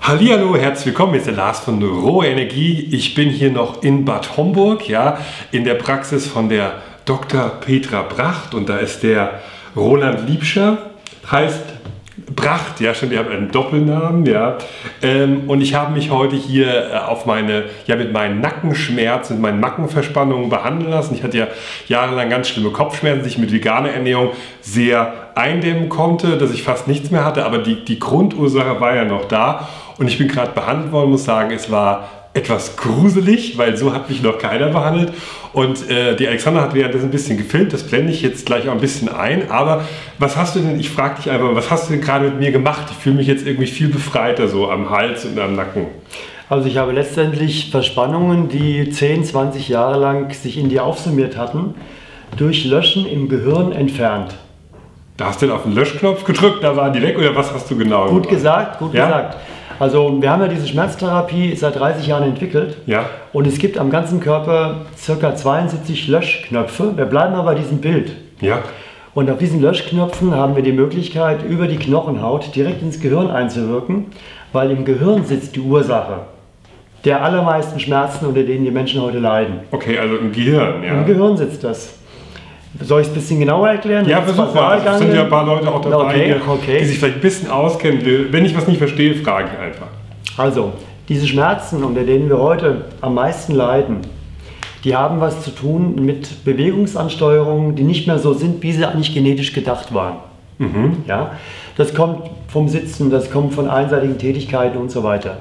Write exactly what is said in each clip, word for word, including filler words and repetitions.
Hallihallo, herzlich willkommen, hier ist der Lars von Rohe Energie. Ich bin hier noch in Bad Homburg, ja, in der Praxis von der Doktor Petra Bracht und da ist der Roland Liebscher, heißt Bracht, ja schon, ihr habt einen Doppelnamen, ja. Ähm, und ich habe mich heute hier auf meine, ja mit meinen Nackenschmerzen, mit meinen Nackenverspannungen behandeln lassen. Ich hatte ja jahrelang ganz schlimme Kopfschmerzen, die ich mit veganer Ernährung sehr eindämmen konnte, dass ich fast nichts mehr hatte, aber die, die Grundursache war ja noch da. Und ich bin gerade behandelt worden, muss sagen, es war etwas gruselig, weil so hat mich noch keiner behandelt. Und äh, die Alexandra hat währenddessen ein bisschen gefilmt, das blende ich jetzt gleich auch ein bisschen ein. Aber was hast du denn, ich frage dich einfach, was hast du denn gerade mit mir gemacht? Ich fühle mich jetzt irgendwie viel befreiter so am Hals und am Nacken. Also ich habe letztendlich Verspannungen, die zehn, zwanzig Jahre lang sich in dir aufsummiert hatten, durch Löschen im Gehirn entfernt. Da hast du dann auf den Löschknopf gedrückt, da waren die weg oder was hast du genau Gut gemacht? gesagt, gut Ja? gesagt. Also wir haben ja diese Schmerztherapie seit dreißig Jahren entwickelt, Ja. und es gibt am ganzen Körper ca. zweiundsiebzig Löschknöpfe. Wir bleiben aber bei diesem Bild. Ja. Und auf diesen Löschknöpfen haben wir die Möglichkeit, über die Knochenhaut direkt ins Gehirn einzuwirken, weil im Gehirn sitzt die Ursache der allermeisten Schmerzen, unter denen die Menschen heute leiden. Okay, also im Gehirn, ja. Im Gehirn sitzt das. Soll ich es ein bisschen genauer erklären? Ja, versuch mal. Es sind ja ein paar Leute auch dabei, Okay, hier, okay. die sich vielleicht ein bisschen auskennen. Wenn ich was nicht verstehe, frage ich einfach. Also, diese Schmerzen, unter denen wir heute am meisten leiden, die haben was zu tun mit Bewegungsansteuerungen, die nicht mehr so sind, wie sie eigentlich genetisch gedacht waren. Mhm. Ja? Das kommt vom Sitzen, das kommt von einseitigen Tätigkeiten und so weiter.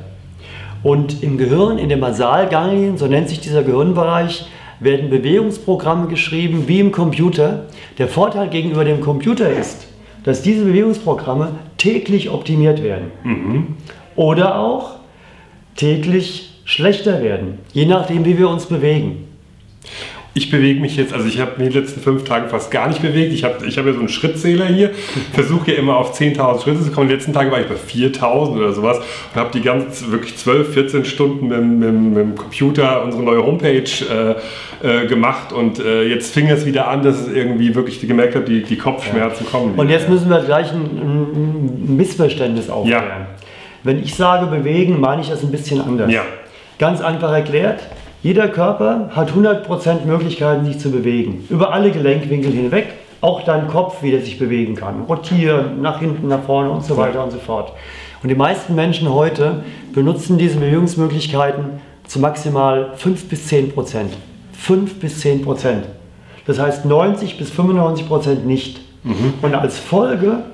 Und im Gehirn, in den Basalganglien, so nennt sich dieser Gehirnbereich, werden Bewegungsprogramme geschrieben wie im Computer. Der Vorteil gegenüber dem Computer ist, dass diese Bewegungsprogramme täglich optimiert werden. Mhm. Oder auch täglich schlechter werden, je nachdem, wie wir uns bewegen. Ich bewege mich jetzt, also ich habe mich in den letzten fünf Tagen fast gar nicht bewegt. Ich habe ich hab ja so einen Schrittzähler hier, versuche ja immer auf zehntausend Schritte zu kommen. Die letzten Tage war ich bei viertausend oder sowas und habe die ganzen wirklich zwölf, vierzehn Stunden mit, mit, mit dem Computer unsere neue Homepage äh, äh, gemacht und äh, jetzt fing es wieder an, dass es irgendwie wirklich gemerkt habe, die, die Kopfschmerzen ja. kommen. Und jetzt müssen wir gleich ein, ein Missverständnis aufklären. Ja. Wenn ich sage bewegen, meine ich das ein bisschen anders. Ja. Ganz einfach erklärt. Jeder Körper hat hundert Prozent Möglichkeiten, sich zu bewegen. Über alle Gelenkwinkel hinweg, auch dein Kopf, wie der sich bewegen kann. Rotieren, nach hinten, nach vorne und so weiter und so fort. Und die meisten Menschen heute benutzen diese Bewegungsmöglichkeiten zu maximal fünf bis zehn Prozent. fünf bis zehn Prozent. Das heißt neunzig bis fünfundneunzig Prozent nicht. Mhm. Und als Folge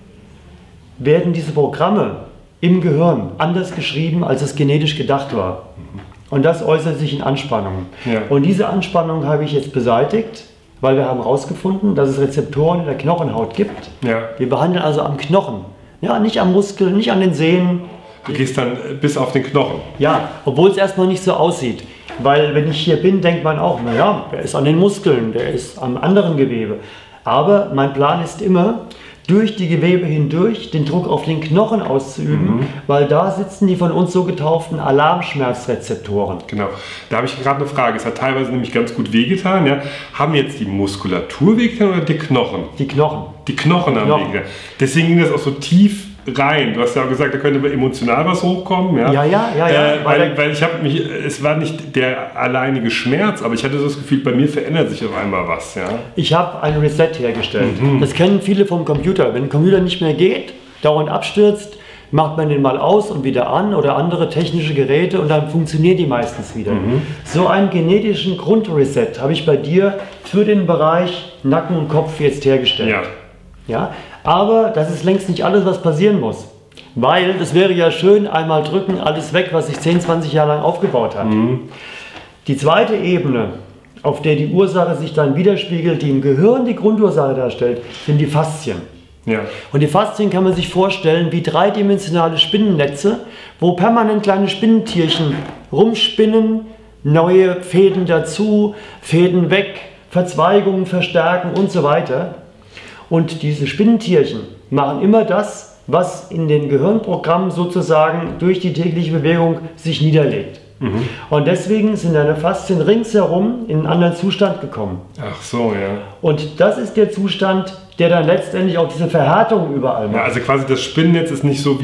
werden diese Programme im Gehirn anders geschrieben, als es genetisch gedacht war. Mhm. Und das äußert sich in Anspannungen. Ja. Und diese Anspannung habe ich jetzt beseitigt, weil wir haben herausgefunden, dass es Rezeptoren in der Knochenhaut gibt. Ja. Wir behandeln also am Knochen, ja, nicht am Muskel, nicht an den Sehnen. Du gehst dann bis auf den Knochen. Ja, obwohl es erstmal nicht so aussieht. Weil wenn ich hier bin, denkt man auch, naja, der ist an den Muskeln, der ist am anderen Gewebe. Aber mein Plan ist immer, durch die Gewebe hindurch den Druck auf den Knochen auszuüben, mhm. weil da sitzen die von uns so getauften Alarmschmerzrezeptoren. Genau, da habe ich gerade eine Frage. Es hat teilweise nämlich ganz gut wehgetan. Ja? Haben jetzt die Muskulatur wehgetan oder die Knochen? Die Knochen. Die Knochen haben wehgetan. Deswegen ging das auch so tief rein. Du hast ja auch gesagt, da könnte emotional was hochkommen. Ja, ja, ja. ja, ja. Äh, weil, weil ich habe mich, es war nicht der alleinige Schmerz, aber ich hatte so das Gefühl, bei mir verändert sich auf einmal was. Ja? Ich habe ein Reset hergestellt. Mhm. Das kennen viele vom Computer. Wenn ein Computer nicht mehr geht, dauernd abstürzt, macht man den mal aus und wieder an oder andere technische Geräte und dann funktionieren die meistens wieder. Mhm. So einen genetischen Grundreset habe ich bei dir für den Bereich Nacken und Kopf jetzt hergestellt. Ja. Ja, aber das ist längst nicht alles, was passieren muss. Weil das wäre ja schön, einmal drücken, alles weg, was sich zehn, zwanzig Jahre lang aufgebaut hat. Mhm. Die zweite Ebene, auf der die Ursache sich dann widerspiegelt, die im Gehirn die Grundursache darstellt, sind die Faszien. Ja. Und die Faszien kann man sich vorstellen wie dreidimensionale Spinnennetze, wo permanent kleine Spinnentierchen rumspinnen, neue Fäden dazu, Fäden weg, Verzweigungen verstärken und so weiter. Und diese Spinnentierchen machen immer das, was in den Gehirnprogrammen sozusagen durch die tägliche Bewegung sich niederlegt. Mhm. Und deswegen sind deine Faszien ringsherum in einen anderen Zustand gekommen. Ach so, ja. Und das ist der Zustand, der dann letztendlich auch diese Verhärtung überall macht. Ja, also quasi das Spinnennetz ist nicht so, wie es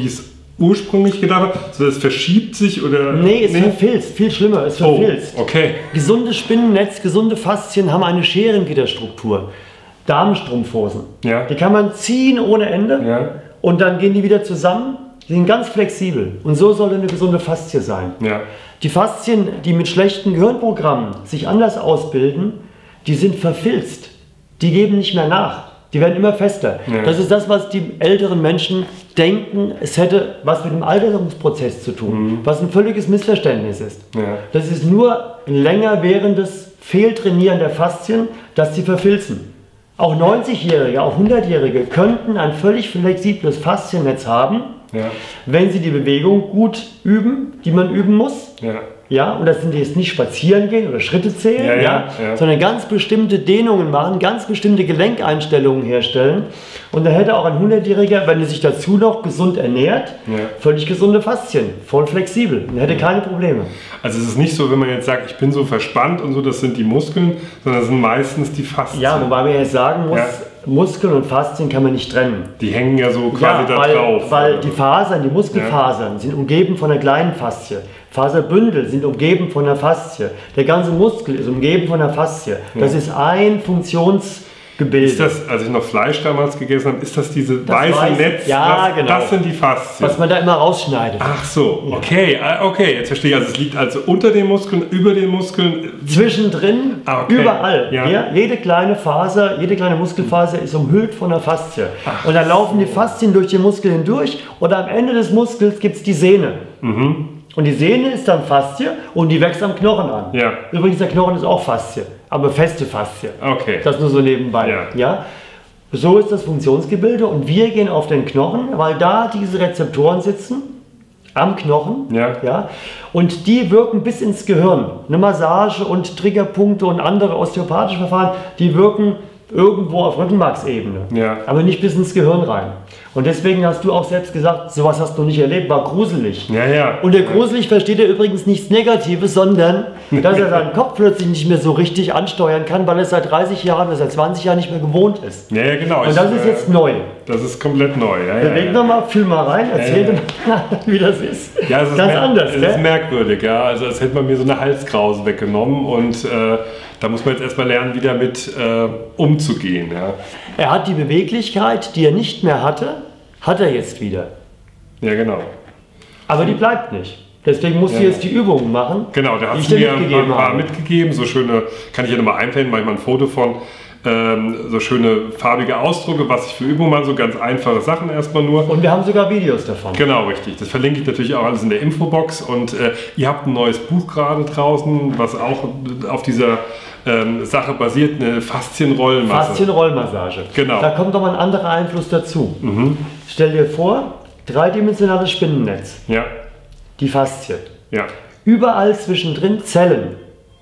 ursprünglich gedacht habe, so das verschiebt sich oder... Nee, es verfilzt, viel schlimmer, es verfilzt. Oh, okay. Gesundes Spinnennetz, gesunde Faszien haben eine Scherengitterstruktur. Darmstrumpfhosen. Ja. Die kann man ziehen ohne Ende Ja. und dann gehen die wieder zusammen. Die sind ganz flexibel und so soll eine gesunde Faszie sein. Ja. Die Faszien, die mit schlechten Gehirnprogrammen sich anders ausbilden, die sind verfilzt. Die geben nicht mehr nach. Die werden immer fester. Ja. Das ist das, was die älteren Menschen denken, es hätte was mit dem Alterungsprozess zu tun, mhm. was ein völliges Missverständnis ist. Ja. Das ist nur ein länger währendes Fehltrainieren der Faszien, dass sie verfilzen. Auch neunzigjährige, auch hundertjährige könnten ein völlig flexibles Fasziennetz haben, Ja. wenn sie die Bewegung gut üben, die man üben muss. Ja. Ja, und das sind jetzt nicht spazieren gehen oder Schritte zählen, Ja, ja, ja, ja. sondern ganz bestimmte Dehnungen machen, ganz bestimmte Gelenkeinstellungen herstellen. Und da hätte auch ein hundertjähriger, wenn er sich dazu noch gesund ernährt, Ja. völlig gesunde Faszien, voll flexibel und hätte keine Probleme. Also es ist nicht so, wenn man jetzt sagt, ich bin so verspannt und so, das sind die Muskeln, sondern das sind meistens die Faszien. Ja, wobei man jetzt sagen muss, Ja. Muskeln und Faszien kann man nicht trennen. Die hängen ja so quasi Ja, da weil, drauf. weil die Fasern, die Muskelfasern, sind umgeben von einer kleinen Faszie. Faserbündel sind umgeben von der Faszie. Der ganze Muskel ist umgeben von der Faszie. Das Ja. ist ein Funktionsgebilde. Ist das, als ich noch Fleisch damals gegessen habe, ist das diese Das weiße weiß- Netz? ja, das, genau. Das sind die Faszien. was man da immer rausschneidet. Ach so, okay, ah, okay, jetzt verstehe ich. Also es liegt also unter den Muskeln, über den Muskeln. Zwischendrin, Ah, okay. überall. Ja. Ja, jede kleine Faser, jede kleine Muskelfaser ist umhüllt von der Faszie. Und dann laufen die Faszien durch den Muskel hindurch und am Ende des Muskels gibt es die Sehne. Mhm. Und die Sehne ist dann Faszie und die wächst am Knochen an. Ja. Übrigens, der Knochen ist auch Faszie, aber feste Faszie. Okay. Das nur so nebenbei. Ja. Ja? So ist das Funktionsgebilde und wir gehen auf den Knochen, weil da diese Rezeptoren sitzen, am Knochen. Ja. Ja? Und die wirken bis ins Gehirn. Eine Massage und Triggerpunkte und andere osteopathische Verfahren, die wirken irgendwo auf Rückenmarksebene, Ja. aber nicht bis ins Gehirn rein. Und deswegen hast du auch selbst gesagt, sowas hast du nicht erlebt, war gruselig. Ja, ja. Und der gruselig versteht er übrigens nichts Negatives, sondern dass er seinen Kopf plötzlich nicht mehr so richtig ansteuern kann, weil er seit dreißig Jahren oder seit zwanzig Jahren nicht mehr gewohnt ist. Ja, ja, genau. Und das Ich, ist äh, jetzt neu. Das ist komplett neu. Ja, ja, Beweg ja. nochmal, fühl mal rein, erzähl Ja, dir mal, wie das ist. Ja, es ist, Ganz mer- anders, es gell? ist merkwürdig, ja. Also als hätte man mir so eine Halskrause weggenommen und äh, da muss man jetzt erstmal lernen, wieder mit äh, umzugehen. Ja. Er hat die Beweglichkeit, die er nicht mehr hatte, hat er jetzt wieder. Ja, genau. Aber die bleibt nicht. Deswegen musst du Ja. jetzt die Übungen machen, Genau, der hat die es ich dir mir ein paar, mitgegeben ein paar habe. mitgegeben. So schöne, kann ich hier nochmal einblenden, mache ich mal ein Foto von. Ähm, so schöne farbige Ausdrucke, was ich für Übungen mache, so ganz einfache Sachen erstmal nur. Und wir haben sogar Videos davon. Genau, richtig. Das verlinke ich natürlich auch alles in der Infobox. Und äh, ihr habt ein neues Buch gerade draußen, was auch auf dieser ähm, Sache basiert, eine Faszienrollmasse. Faszienrollmassage. Genau. Da kommt noch mal ein anderer Einfluss dazu. Mhm. Stell dir vor, dreidimensionales Spinnennetz, Ja, die Faszie. ja, Überall zwischendrin Zellen.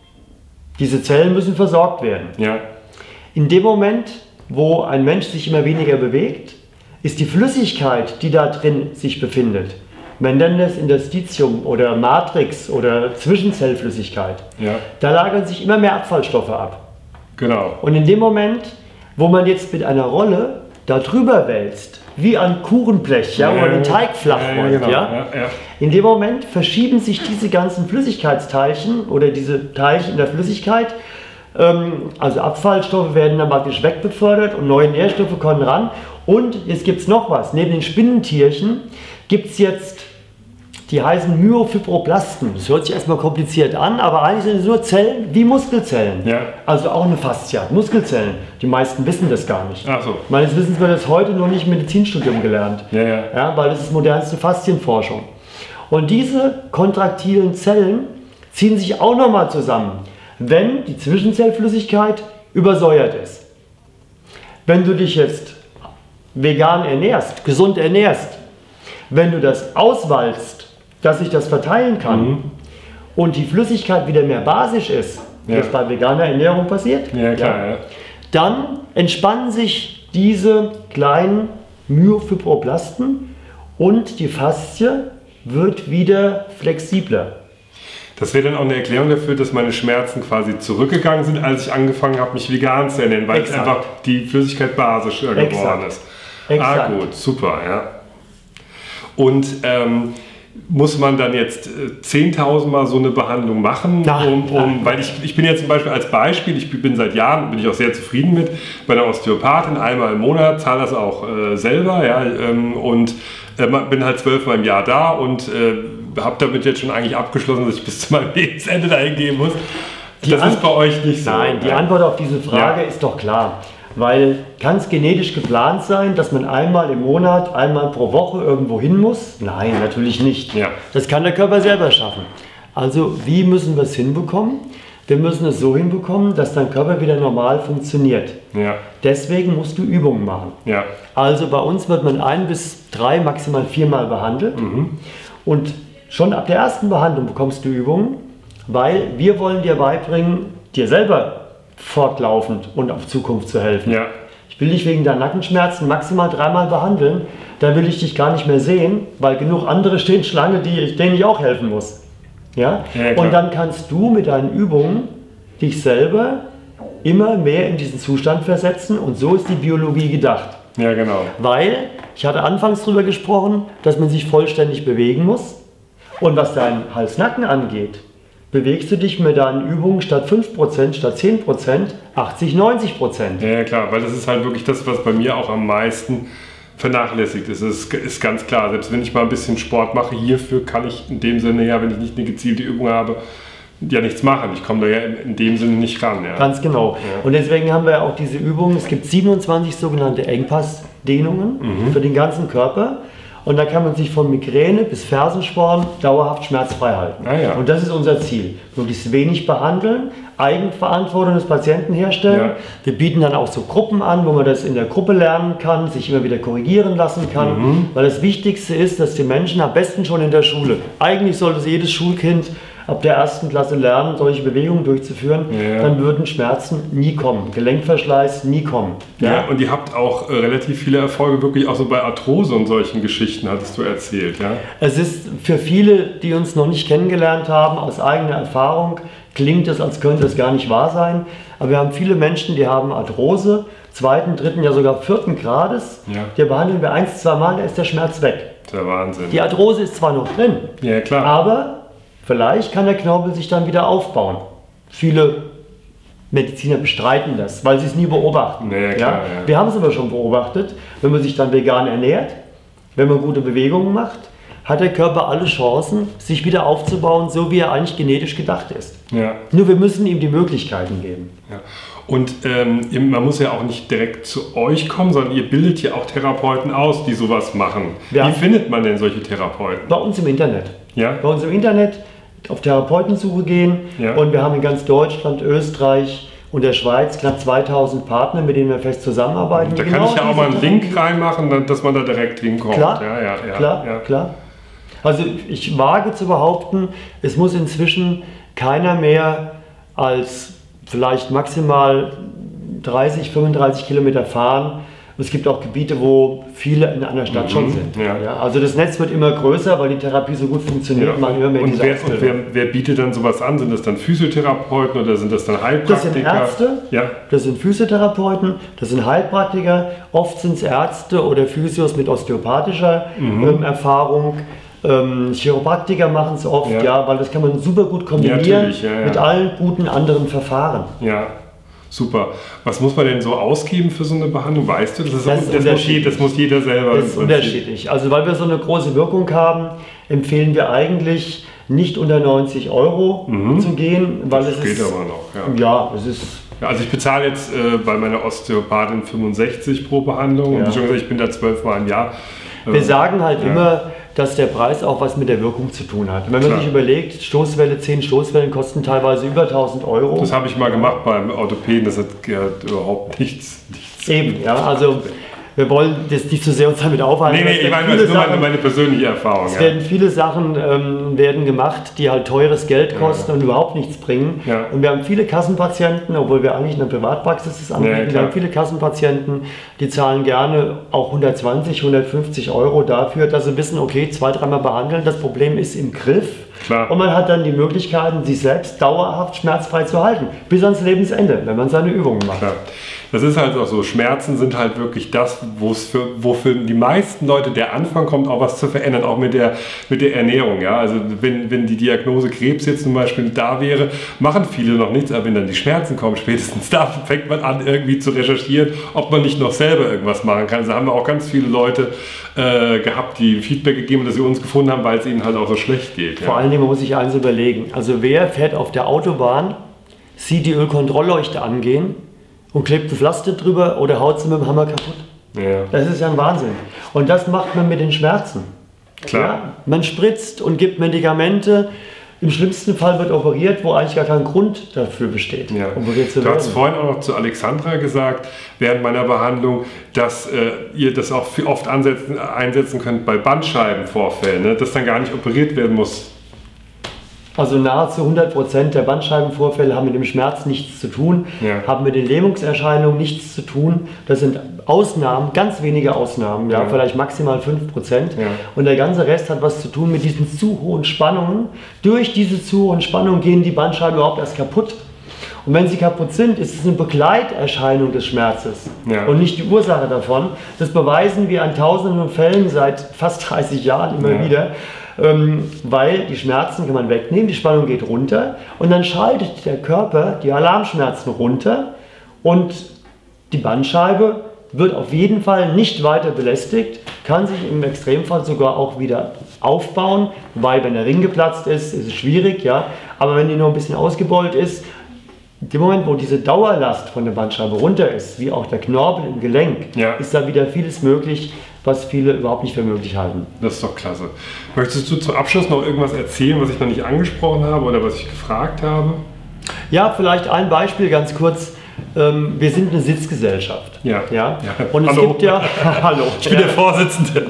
Diese Zellen müssen versorgt werden. ja, In dem Moment, wo ein Mensch sich immer weniger bewegt, ist die Flüssigkeit, die da drin sich befindet, man nennt es Interstitium oder Matrix oder Zwischenzellflüssigkeit, ja, da lagern sich immer mehr Abfallstoffe ab. genau. Und in dem Moment, wo man jetzt mit einer Rolle da drüber wälzt, wie ein Kuchenblech, ja, wo man den Teig flach ja, ja, rollt, genau. ja, Ja, ja. in dem Moment verschieben sich diese ganzen Flüssigkeitsteilchen oder diese Teilchen in der Flüssigkeit, ähm, also Abfallstoffe werden dann praktisch wegbefördert und neue Nährstoffe kommen ran. Und jetzt gibt es noch was, neben den Spinnentierchen gibt es jetzt, die heißen Myofibroblasten. Das hört sich erstmal kompliziert an, aber eigentlich sind es nur Zellen wie Muskelzellen. Ja. Also auch eine Faszie, Muskelzellen. Die meisten wissen das gar nicht. Ach so. Meines Wissens wird das heute noch nicht im Medizinstudium gelernt. Ja, ja. Ja, weil das ist modernste Faszienforschung. Und diese kontraktilen Zellen ziehen sich auch nochmal zusammen, wenn die Zwischenzellflüssigkeit übersäuert ist. Wenn du dich jetzt vegan ernährst, gesund ernährst, wenn du das auswalzt, dass sich das verteilen kann Mhm. und die Flüssigkeit wieder mehr basisch ist, wie Ja. das bei veganer Ernährung passiert, Ja, klar, ja. dann entspannen sich diese kleinen Myofibroblasten und die Faszie wird wieder flexibler. Das wäre dann auch eine Erklärung dafür, dass meine Schmerzen quasi zurückgegangen sind, als ich angefangen habe, mich vegan zu ernähren, weil Exakt. es einfach die Flüssigkeit basischer geworden Exakt. ist. Exakt. Ah gut, super, ja. Und ähm, muss man dann jetzt äh, zehntausend Mal so eine Behandlung machen? Nein, um, um, nein. Weil ich, ich bin jetzt zum Beispiel als Beispiel, ich bin seit Jahren, bin ich auch sehr zufrieden mit, bei einer Osteopathin einmal im Monat, zahle das auch äh, selber, ja, ähm, und äh, bin halt zwölfmal im Jahr da und äh, habe damit jetzt schon eigentlich abgeschlossen, dass ich bis zu meinem Lebensende dahin gehen muss. Die das An- ist bei euch nicht so. Nein, die ja. Antwort auf diese Frage Ja. ist doch klar. Weil kann es genetisch geplant sein, dass man einmal im Monat, einmal pro Woche irgendwo hin muss? Nein, natürlich nicht. Ja. Das kann der Körper selber schaffen. Also wie müssen wir es hinbekommen? Wir müssen es so hinbekommen, dass dein Körper wieder normal funktioniert. Ja. Deswegen musst du Übungen machen. Ja. Also bei uns wird man ein bis drei, maximal viermal behandelt. Und schon ab der ersten Behandlung bekommst du Übungen, weil wir wollen dir beibringen, dir selber fortlaufend und auf Zukunft zu helfen. Ja. Ich will dich wegen deiner Nackenschmerzen maximal dreimal behandeln, dann will ich dich gar nicht mehr sehen, weil genug andere stehen Schlange, die, denen ich auch helfen muss. Ja? Ja, klar. Und dann kannst du mit deinen Übungen dich selber immer mehr in diesen Zustand versetzen und so ist die Biologie gedacht. Ja, genau. Weil, ich hatte anfangs darüber gesprochen, dass man sich vollständig bewegen muss und was deinen Hals-Nacken angeht, bewegst du dich mit deinen Übungen statt fünf Prozent, statt zehn Prozent, achtzig, neunzig Prozent. Ja, ja, klar, weil das ist halt wirklich das, was bei mir auch am meisten vernachlässigt ist. Das ist, ist ganz klar, selbst wenn ich mal ein bisschen Sport mache, hierfür kann ich in dem Sinne, ja, wenn ich nicht eine gezielte Übung habe, ja nichts machen. Ich komme da ja in, in dem Sinne nicht ran. Ja. Ganz genau. Ja. Und deswegen haben wir auch diese Übungen, es gibt siebenundzwanzig sogenannte Engpassdehnungen Mhm. für den ganzen Körper. Und da kann man sich von Migräne bis Fersensporn dauerhaft schmerzfrei halten. Ah, ja. Und das ist unser Ziel. Möglichst wenig behandeln, Eigenverantwortung des Patienten herstellen. Ja. Wir bieten dann auch so Gruppen an, wo man das in der Gruppe lernen kann, sich immer wieder korrigieren lassen kann. Mhm. Weil das Wichtigste ist, dass die Menschen am besten schon in der Schule, eigentlich sollte jedes Schulkind ab der ersten Klasse lernen, solche Bewegungen durchzuführen, Ja. dann würden Schmerzen nie kommen, Gelenkverschleiß nie kommen. Ja, und ihr habt auch äh, relativ viele Erfolge wirklich auch so bei Arthrose und solchen Geschichten, hattest du erzählt, ja? Es ist für viele, die uns noch nicht kennengelernt haben, aus eigener Erfahrung, klingt es, als könnte es gar nicht wahr sein. Aber wir haben viele Menschen, die haben Arthrose, zweiten, dritten, ja sogar vierten Grades. Ja. Die behandeln wir eins, zwei Mal, da ist der Schmerz weg. Das ist der Wahnsinn. Die Arthrose ist zwar noch drin, Ja, klar. aber vielleicht kann der Knorpel sich dann wieder aufbauen. Viele Mediziner bestreiten das, weil sie es nie beobachten. Ja, ja, klar, ja. Wir haben es aber schon beobachtet, wenn man sich dann vegan ernährt, wenn man gute Bewegungen macht, hat der Körper alle Chancen, sich wieder aufzubauen, so wie er eigentlich genetisch gedacht ist. Ja. Nur wir müssen ihm die Möglichkeiten geben. Ja. Und ähm, ihr- man muss ja auch nicht direkt zu euch kommen, sondern ihr bildet ja auch Therapeuten aus, die sowas machen. Ja. Wie findet man denn solche Therapeuten? Bei uns im Internet. Ja? Bei uns im Internet auf Therapeutensuche gehen Ja. und wir haben in ganz Deutschland, Österreich und der Schweiz knapp zweitausend Partner, mit denen wir fest zusammenarbeiten. Da kann Genau ich ja auch diese mal einen Therapie- Link reinmachen, dann- dass man da direkt hinkommt. Klar, ja, ja, ja, klar, ja. klar. Also ich wage zu behaupten, es muss inzwischen keiner mehr als vielleicht maximal dreißig, fünfunddreißig Kilometer fahren. Es gibt auch Gebiete, wo viele in einer Stadt schon sind. ja. also das Netz wird immer größer, weil die Therapie so gut funktioniert. Ja. Man immer mehr Und, diese wer, und Ausbildung. wer, wer bietet dann sowas an? Sind das dann Physiotherapeuten oder sind das dann Heilpraktiker? Das sind Ärzte, Ja. das sind Physiotherapeuten, das sind Heilpraktiker, oft sind es Ärzte oder Physios mit osteopathischer Mhm. ähm, Erfahrung. Ähm, Chiropraktiker machen es oft, Ja. ja. weil das kann man super gut Ja, kombinieren natürlich, ja, ja. mit allen guten anderen Verfahren. Ja, super. Was muss man denn so ausgeben für so eine Behandlung? Weißt du, das, ist, Das ist das, muss, unterschiedlich. je- das muss jeder selber. Das ist im Prinzip. unterschiedlich. Also weil wir so eine große Wirkung haben, empfehlen wir eigentlich nicht unter neunzig Euro zu gehen, weil Das es geht ist, aber noch, ja. ja, es ist Ja, also ich bezahle jetzt äh, bei meiner Osteopathin fünfundsechzig pro Behandlung. Ja. Und wie schon gesagt, ich bin da zwölfmal im Jahr. Wir sagen halt ja. immer, dass der Preis auch was mit der Wirkung zu tun hat. Wenn man Klar. sich überlegt, Stoßwelle, zehn Stoßwellen kosten teilweise über tausend Euro. Das habe ich mal gemacht beim Orthopäden, das hat ja, überhaupt nichts, nichts. Eben, ja, also wir wollen das nicht zu sehr uns damit aufhalten. Nee, nee, Es ich werden meine, das ist viele nur meine, Sachen- meine persönliche Erfahrung. Es Ja. werden viele Sachen ähm, werden gemacht, die halt teures Geld kosten und überhaupt nichts bringen. Ja. Und wir haben viele Kassenpatienten, obwohl wir eigentlich in der Privatpraxis das anbieten, Ja, wir klar. haben viele Kassenpatienten, die zahlen gerne auch hundertzwanzig, hundertfünfzig Euro dafür, dass sie wissen, okay, zwei, dreimal behandeln, das Problem ist im Griff. Klar. Und man hat dann die Möglichkeiten, sich selbst dauerhaft schmerzfrei zu halten, bis ans Lebensende, wenn man seine Übungen macht. Klar. das ist halt auch so, Schmerzen sind halt wirklich das, wo es für, wofür die meisten Leute der Anfang kommt, auch was zu verändern, auch mit der, mit der Ernährung. Ja? Also wenn, wenn die Diagnose Krebs jetzt zum Beispiel da wäre, machen viele noch nichts, aber wenn dann die Schmerzen kommen, spätestens da fängt man an irgendwie zu recherchieren, ob man nicht noch selber irgendwas machen kann. Also haben wir auch ganz viele Leute äh, gehabt, die Feedback gegeben, dass sie uns gefunden haben, weil es ihnen halt auch so schlecht geht. Ja? Vor allen Dingen muss ich eins überlegen, also wer fährt auf der Autobahn, sieht die Ölkontrollleuchte angehen und klebt ein Pflaster drüber oder haut sie mit dem Hammer kaputt. Ja. Das ist ja ein Wahnsinn. Und das macht man mit den Schmerzen. Klar. Ja, man spritzt und gibt Medikamente. Im schlimmsten Fall wird operiert, wo eigentlich gar kein Grund dafür besteht, ja. operiert zu werden. Du hast vorhin auch noch zu Alexandra gesagt, während meiner Behandlung, dass äh, ihr das auch oft ansetzen, einsetzen könnt bei Bandscheibenvorfällen, ne? Dass dann gar nicht operiert werden muss. Also nahezu hundert Prozent der Bandscheibenvorfälle haben mit dem Schmerz nichts zu tun, ja. haben mit den Lähmungserscheinungen nichts zu tun. Das sind Ausnahmen, ganz wenige Ausnahmen, ja, ja. vielleicht maximal fünf Prozent. Ja. Und der ganze Rest hat was zu tun mit diesen zu hohen Spannungen. Durch diese zu hohen Spannungen gehen die Bandscheiben überhaupt erst kaputt. Und wenn sie kaputt sind, ist es eine Begleiterscheinung des Schmerzes ja. und nicht die Ursache davon. Das beweisen wir an tausenden Fällen seit fast dreißig Jahren immer ja. wieder. Ähm, weil die Schmerzen kann man wegnehmen, die Spannung geht runter und dann schaltet der Körper die Alarmschmerzen runter und die Bandscheibe wird auf jeden Fall nicht weiter belästigt, kann sich im Extremfall sogar auch wieder aufbauen, wobei wenn der Ring geplatzt ist, ist es schwierig, ja, aber wenn die nur ein bisschen ausgebeult ist, in dem Moment, wo diese Dauerlast von der Bandscheibe runter ist, wie auch der Knorpel im Gelenk, ja. ist da wieder vieles möglich, was viele überhaupt nicht für möglich halten. Das ist doch klasse. Möchtest du zum Abschluss noch irgendwas erzählen, was ich noch nicht angesprochen habe oder was ich gefragt habe? Ja, vielleicht ein Beispiel ganz kurz. Wir sind eine Sitzgesellschaft. Ja. ja? ja. Und es Hallo. gibt ja. Hallo. Ich bin der Vorsitzende.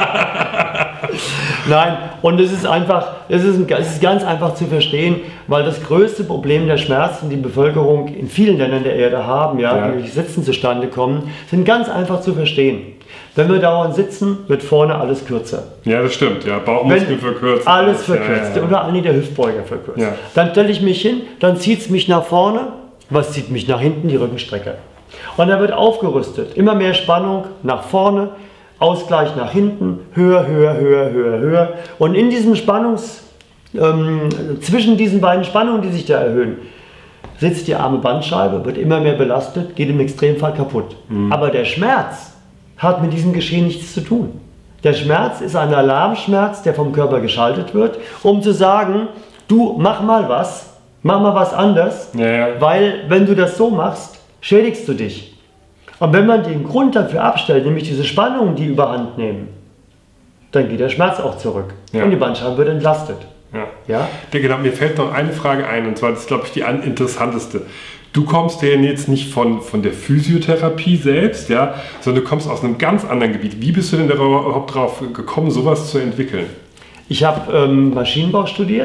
Nein, und es ist einfach, es ist, es ist ganz einfach zu verstehen, weil das größte Problem der Schmerzen, die die Bevölkerung in vielen Ländern der Erde haben, ja, ja. die durch Sitzen zustande kommen, sind ganz einfach zu verstehen. Wenn wir dauernd sitzen, wird vorne alles kürzer. Ja, das stimmt. Ja, Bauchmuskeln verkürzt. Alles verkürzt. Ja, ja, ja. Oder allen der Hüftbeuger verkürzt. Ja. Dann stelle ich mich hin, dann zieht es mich nach vorne. Was zieht mich nach hinten? Die Rückenstrecke. Und da wird aufgerüstet. Immer mehr Spannung nach vorne, Ausgleich nach hinten, höher, höher, höher, höher, höher. Und in diesem Spannungs, ähm, zwischen diesen beiden Spannungen, die sich da erhöhen, sitzt die arme Bandscheibe, wird immer mehr belastet, geht im Extremfall kaputt. Mhm. Aber der Schmerz hat mit diesem Geschehen nichts zu tun. Der Schmerz ist ein Alarmschmerz, der vom Körper geschaltet wird, um zu sagen, du mach mal was, mach mal was anders, ja, ja. weil wenn du das so machst, schädigst du dich. Und wenn man den Grund dafür abstellt, nämlich diese Spannungen, die überhand nehmen, dann geht der Schmerz auch zurück ja. und die Bandscheibe wird entlastet. Ja. Ja? Ja, genau, mir fällt noch eine Frage ein und zwar, das ist glaube ich die interessanteste. Du kommst ja jetzt nicht von, von der Physiotherapie selbst, ja, sondern du kommst aus einem ganz anderen Gebiet. Wie bist du denn überhaupt darauf gekommen, sowas zu entwickeln? Ich habe ähm, Maschinenbau studiert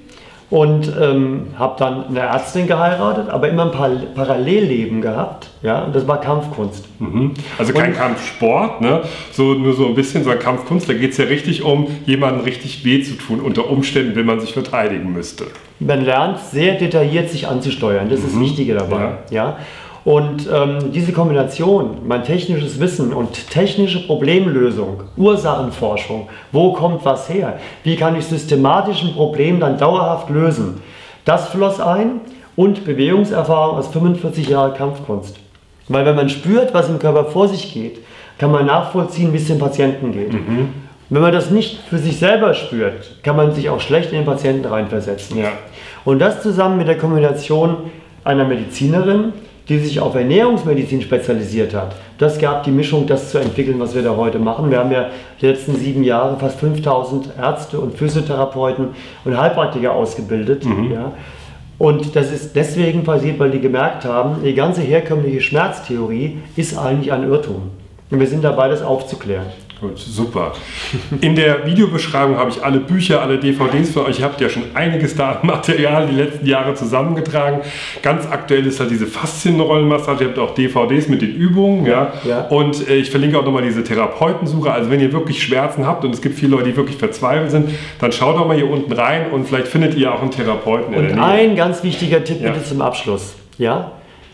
und ähm, habe dann eine Ärztin geheiratet, aber immer ein paar Parallelleben gehabt. Ja, und das war Kampfkunst. Mhm. Also kein und, Kampfsport, ne? So, nur so ein bisschen, sondern Kampfkunst. Da geht es ja richtig um, jemandem richtig weh zu tun, unter Umständen, wenn man sich verteidigen müsste. Man lernt sehr detailliert sich anzusteuern, das ist das Wichtige dabei. Ja. Ja? Und ähm, diese Kombination, mein technisches Wissen und technische Problemlösung, Ursachenforschung, wo kommt was her, wie kann ich systematisch ein Problem dann dauerhaft lösen, das floss ein und Bewegungserfahrung aus fünfundvierzig Jahren Kampfkunst. Weil wenn man spürt, was im Körper vor sich geht, kann man nachvollziehen, wie es dem Patienten geht. Mhm. Wenn man das nicht für sich selber spürt, kann man sich auch schlecht in den Patienten reinversetzen. Ja. Und das zusammen mit der Kombination einer Medizinerin, die sich auf Ernährungsmedizin spezialisiert hat, das gab die Mischung, das zu entwickeln, was wir da heute machen. Wir haben ja die letzten sieben Jahre fast fünftausend Ärzte und Physiotherapeuten und Heilpraktiker ausgebildet. Mhm. Ja. Und das ist deswegen passiert, weil die gemerkt haben, die ganze herkömmliche Schmerztheorie ist eigentlich ein Irrtum. Und wir sind dabei, das aufzuklären. Gut, super. In der Videobeschreibung habe ich alle Bücher, alle D V Ds für euch. Ihr habt ja schon einiges da an Material die letzten Jahre zusammengetragen. Ganz aktuell ist halt diese Faszienrollenmassage. Ihr habt auch D V Ds mit den Übungen. Ja. Ja. Und äh, ich verlinke auch nochmal diese Therapeutensuche. Also wenn ihr wirklich Schmerzen habt und es gibt viele Leute, die wirklich verzweifelt sind, dann schaut doch mal hier unten rein und vielleicht findet ihr auch einen Therapeuten in der Und Nähe. ein ganz wichtiger Tipp ja. bitte zum Abschluss. Ja?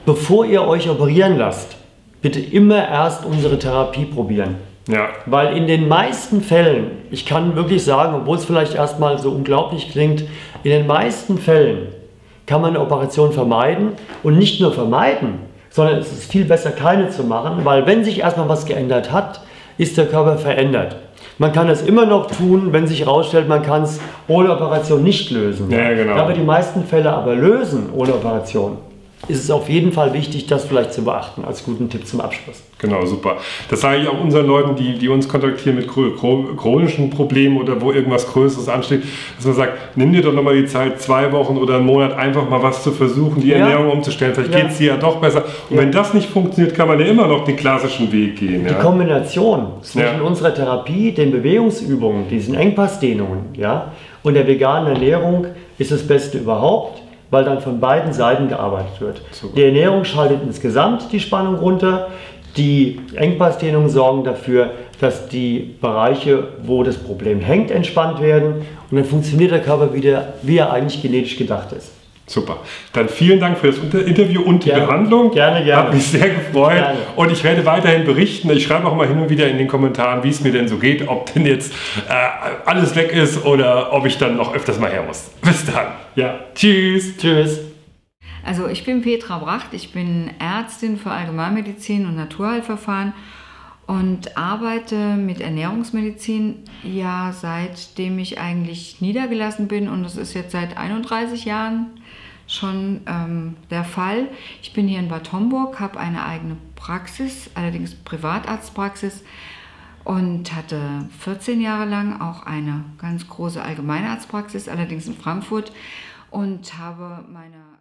bevor ihr euch operieren lasst, bitte immer erst unsere Therapie probieren. Ja. Weil in den meisten Fällen, ich kann wirklich sagen, obwohl es vielleicht erstmal so unglaublich klingt, in den meisten Fällen kann man eine Operation vermeiden und nicht nur vermeiden, sondern es ist viel besser, keine zu machen, weil wenn sich erstmal was geändert hat, ist der Körper verändert. Man kann es immer noch tun, wenn sich herausstellt, man kann es ohne Operation nicht lösen. Ja, genau. Da wir die meisten Fälle aber lösen ohne Operation, ist es auf jeden Fall wichtig, das vielleicht zu beachten, als guten Tipp zum Abschluss. Genau, super. Das sage ich auch unseren Leuten, die, die uns kontaktieren mit chronischen Problemen oder wo irgendwas Größeres ansteht, dass man sagt, nimm dir doch nochmal die Zeit, zwei Wochen oder einen Monat einfach mal was zu versuchen, die ja. Ernährung umzustellen. Vielleicht ja. geht es dir ja doch besser. Und ja. wenn das nicht funktioniert, kann man ja immer noch den klassischen Weg gehen. Die ja? Kombination zwischen ja. unserer Therapie, den Bewegungsübungen, diesen Engpassdehnungen, ja, und der veganen Ernährung ist das Beste überhaupt, weil dann von beiden Seiten gearbeitet wird. Super. Die Ernährung schaltet insgesamt die Spannung runter, die Engpassdehnungen sorgen dafür, dass die Bereiche, wo das Problem hängt, entspannt werden und dann funktioniert der Körper wieder, wie er eigentlich genetisch gedacht ist. Super. Dann vielen Dank für das Interview und die gerne. Behandlung. Gerne, gerne. Hat mich sehr gefreut. Gerne. Und ich werde weiterhin berichten. Ich schreibe auch mal hin und wieder in den Kommentaren, wie es mir denn so geht, ob denn jetzt äh, alles weg ist oder ob ich dann noch öfters mal her muss. Bis dann. Ja. Tschüss. Tschüss. Also ich bin Petra Bracht. Ich bin Ärztin für Allgemeinmedizin und Naturheilverfahren und arbeite mit Ernährungsmedizin ja seitdem ich eigentlich niedergelassen bin, und das ist jetzt seit einunddreißig Jahren schon ähm, der Fall. Ich bin hier in Bad Homburg, habe eine eigene Praxis, allerdings Privatarztpraxis, und hatte vierzehn Jahre lang auch eine ganz große Allgemeinarztpraxis, allerdings in Frankfurt, und habe meine